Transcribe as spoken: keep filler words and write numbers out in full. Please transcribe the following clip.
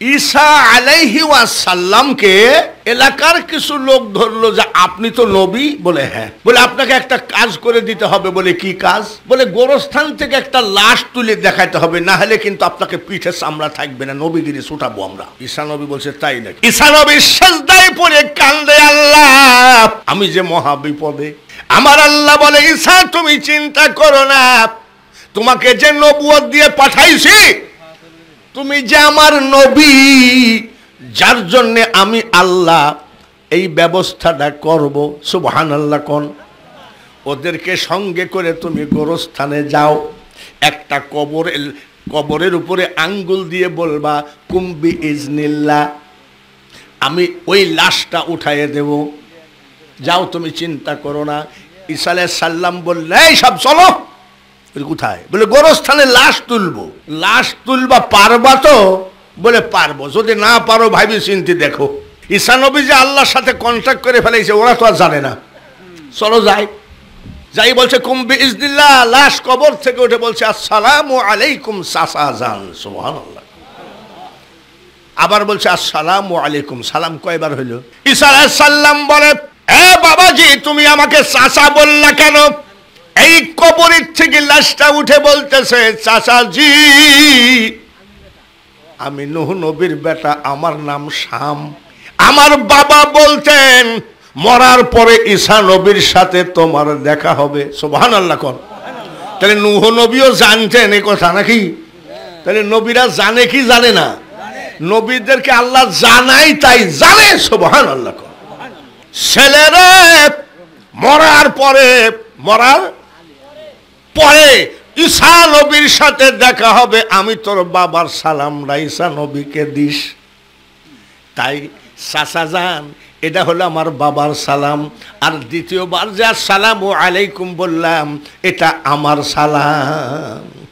ঈসা আলাইহি ওয়াসাল্লামকে এলাকার কিছু লোক ধরলো যে আপনি তো নবী, বলে হ্যাঁ। বলে আপনাকে একটা কাজ করে দিতে হবে। বলে কি কাজ? বলে গোরস্থান থেকে একটা লাশ তুলে দেখাতে হবে, না হলে কিন্তু আপনাকে পিঠে চামড়া থাকবে না, নবীগিরি ছুটাবো আমরা। ঈসা নবী বলছে তাই নাকি? ঈসা নবী সিজদায় পড়ে কান্দে, আল্লাহ আমি যে মহা বিপদে। আমার আল্লাহ বলে ঈসা তুমি চিন্তা করো না, তোমাকে যে নবুয়ত দিয়ে পাঠাইছি, তুমি যে আমার নবী, যার জন্য আমি আল্লাহ এই ব্যবস্থাটা করব। সুবহানাল্লাহ কোন। ওদেরকে সঙ্গে করে তুমি গোরস্থানে যাও, একটা কবরের কবরের উপরে আঙ্গুল দিয়ে বলবা কুম্বি ইজনিল্লাহ, আমি ওই লাশটা উঠাইয়ে দেব। যাও তুমি চিন্তা করো না। ঈসা আলাইহিস সালাম বললে এই সব চলো। কোথায়? বলে গোরস্থানে লাশ তুলবো। লাশ তুলবা পারবা তো? বলে পারবো। যদি না পারো ভাবি চিন্তি দেখো। ঈসা নবী যে আল্লাহর সাথে কন্ট্যাক্ট করে ফেলেছে, ওরা তো আর জানে না। চলো যাই। যাই বলছে কুম্বি ইজনিল্লাহ, লাশ কবর থেকে উঠে বলছে আসসালামু আলাইকুম চাচা যান। সুবহানাল্লাহ। আবার বলছে আসসালামু আলাইকুম। সালাম কয়বার হইল? ঈসা আলাইহিস সালাম বলে এ বাবাজি তুমি আমাকে চাচা বললা কেন? এই কবরের থেকে লাশটা উঠে বলতেছে চাচাজি আমি নূহ নবীর বেটা, আমার নাম শাম। আমার বাবা বলতেন মরার পরে ঈসা নবীর সাথে তোমার দেখা হবে। সুবহানাল্লাহ কোন। তাহলে নূহ নবীও জানতেন এই কথা নাকি? তাহলে নবীরা জানে কি জানে না? নবীদেরকে আল্লাহ জানাই তাই জানে। সুবহানাল্লাহ কোন। ছেলেরা মরার পরে মরার পরে ঈসা নবীর সাথে দেখা হবে, আমি তোর বাবার সালামটা ঈসা নবীকে দিস। তাই চাচা যান এটা হলো আমার বাবার সালাম, আর দ্বিতীয়বার যে আসসালামু আলাইকুম বললাম এটা আমার সালাম।